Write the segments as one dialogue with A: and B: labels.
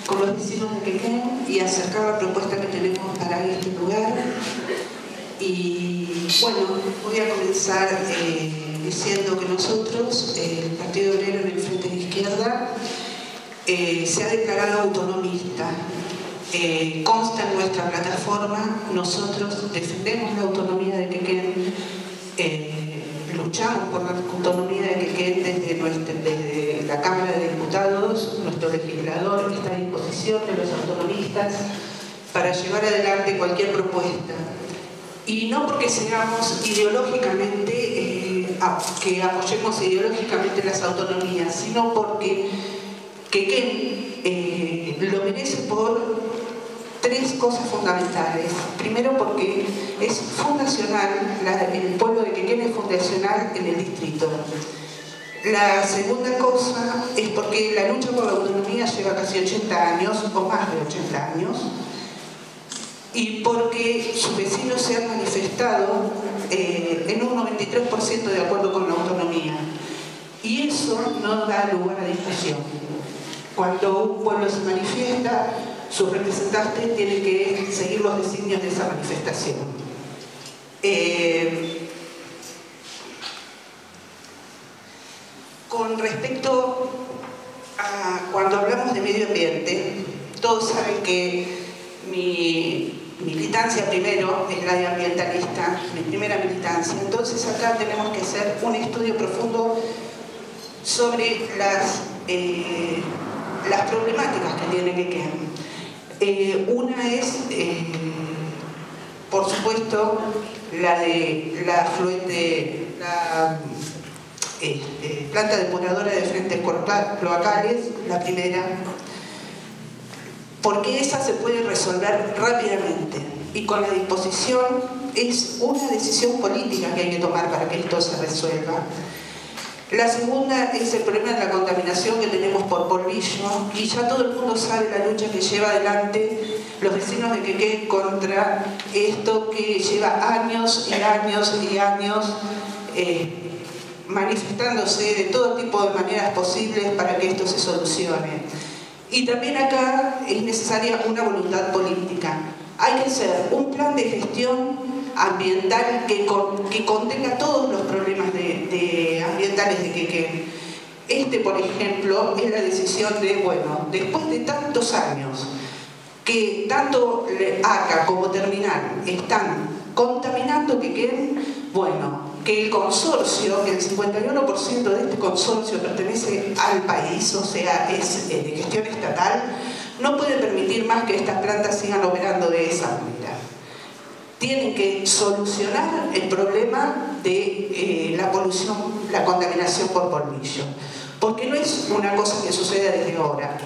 A: con los vecinos de Quequén y acercar la propuesta que tenemos para este lugar. Y bueno, voy a comenzar diciendo que nosotros, el Partido Obrero en el Frente de Izquierda, se ha declarado autonomista. Consta en nuestra plataforma, nosotros defendemos la autonomía de Quequén, luchamos por la autonomía de Quequén desde la Cámara de Diputados. Nuestro legislador está a disposición de los autonomistas para llevar adelante cualquier propuesta. Y no porque seamos ideológicamente, que apoyemos ideológicamente las autonomías, sino porque Quequén lo merece por tres cosas fundamentales. Primero, porque es fundacional, el pueblo de Quequén es fundacional en el distrito. La segunda cosa es porque la lucha por la autonomía lleva casi 80 años, o más de 80 años, y porque sus vecinos se han manifestado en un 93% de acuerdo con la autonomía. Y eso no da lugar a discusión. Cuando un pueblo se manifiesta, sus representantes tienen que seguir los designios de esa manifestación. Con respecto a cuando hablamos de medio ambiente, todos saben que mi militancia primero es la de ambientalista, mi primera militancia. Entonces acá tenemos que hacer un estudio profundo sobre las problemáticas que tiene Quequén. Una es, por supuesto, la de la afluente, planta depuradora de frentes cloacales, la primera, porque esa se puede resolver rápidamente y con la disposición. Es una decisión política que hay que tomar para que esto se resuelva. La segunda es el problema de la contaminación que tenemos por polvillo, y ya todo el mundo sabe la lucha que lleva adelante los vecinos de Quequén contra esto, que lleva años y años y años manifestándose de todo tipo de maneras posibles para que esto se solucione. Y también acá es necesaria una voluntad política. Hay que hacer un plan de gestión ambiental que contenga todos los problemas ambientales de Quequén. Por ejemplo, es la decisión de, bueno, después de tantos años que tanto ACA como Terminal están contaminando Quequén, bueno, que el consorcio, que el 51% de este consorcio pertenece al país, o sea, es de gestión estatal, no puede permitir más que estas plantas sigan operando de esa manera. Tienen que solucionar el problema de la polución, la contaminación por polvillo, porque no es una cosa que suceda desde ahora.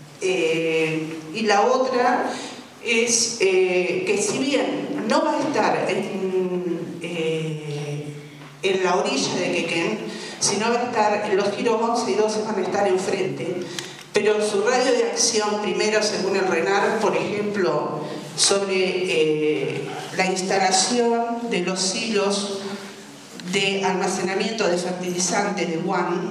A: Y la otra es que si bien no va a estar en la orilla de Quequén, sino va a estar en los giros 11 y 12, van a estar enfrente, pero su radio de acción, primero según el RENAR, por ejemplo, sobre la instalación de los silos de almacenamiento de fertilizantes de WAN,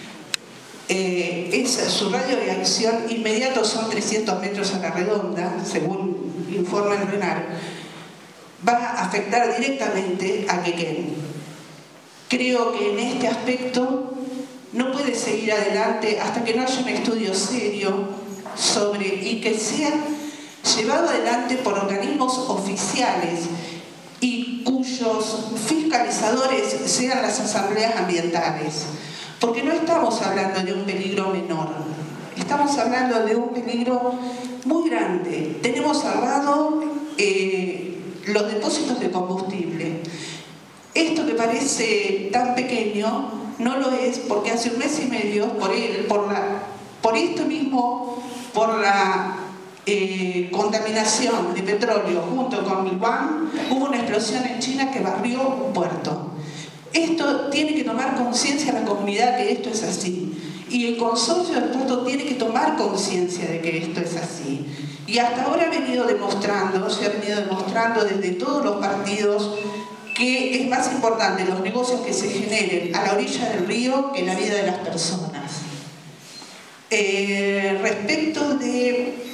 A: su radio de acción inmediato son 300 metros a la redonda, según informa el RENAR, va a afectar directamente a Quequén. Creo que en este aspecto no puede seguir adelante hasta que no haya un estudio serio y que sea llevado adelante por organismos oficiales y cuyos fiscalizadores sean las asambleas ambientales. Porque no estamos hablando de un peligro menor, estamos hablando de un peligro muy grande. Tenemos al lado los depósitos de combustible. Esto que parece tan pequeño no lo es, porque hace un mes y medio, por esto mismo, por la contaminación de petróleo junto con el WAN, hubo una explosión en China que barrió un puerto. Esto tiene que tomar conciencia la comunidad que esto es así. Y el consorcio del puerto tiene que tomar conciencia de que esto es así. Y hasta ahora se ha venido demostrando desde todos los partidos que es más importante los negocios que se generen a la orilla del río que la vida de las personas. Respecto de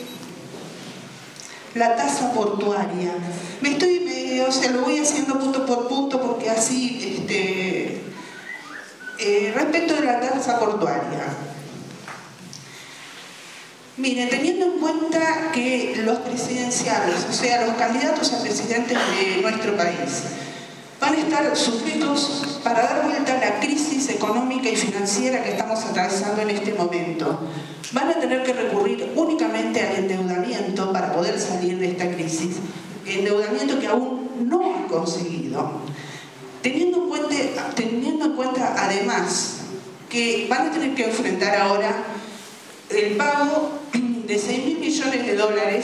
A: la tasa portuaria. O sea, lo voy haciendo punto por punto porque así, respecto de la tasa portuaria. Miren, teniendo en cuenta que los presidenciales, o sea, los candidatos a presidentes de nuestro país, van a estar sujetos para dar vuelta a la crisis económica y financiera que estamos atravesando en este momento. Van a tener que recurrir únicamente al endeudamiento para poder salir de esta crisis. Endeudamiento que aún no han conseguido. Teniendo en cuenta además que van a tener que enfrentar ahora el pago de 6.000 millones de dólares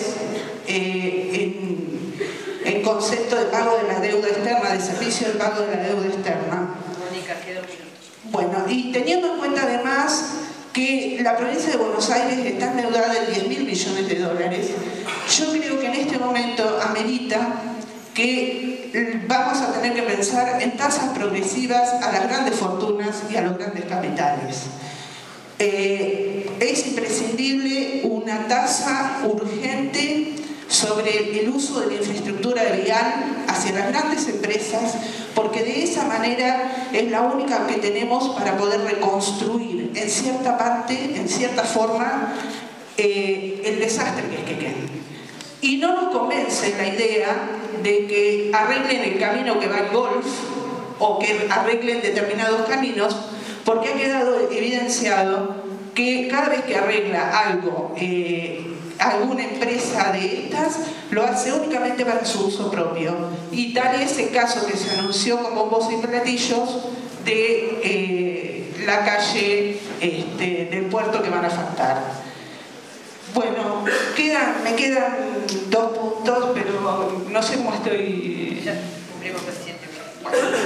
A: en concepto de pago de la deuda externa, de servicio del pago de la deuda externa. Bueno, y teniendo en cuenta además que la provincia de Buenos Aires está endeudada en 10.000 millones de dólares, yo creo que en este momento amerita que vamos a tener que pensar en tasas progresivas a las grandes fortunas y a los grandes capitales. Es imprescindible una tasa urgente sobre el uso de la infraestructura vial hacia las grandes empresas, porque de esa manera es la única que tenemos para poder reconstruir en cierta parte, en cierta forma, el desastre que queda. Y no nos convence la idea de que arreglen el camino que va al golf o que arreglen determinados caminos, porque ha quedado evidenciado que cada vez que arregla algo alguna empresa de estas, lo hace únicamente para su uso propio. Y tal es el caso que se anunció con bombos y platillos de la calle del puerto que van a faltar. Bueno, me quedan 2 puntos, pero no sé cómo estoy.
B: Ya cumplimos, presidente.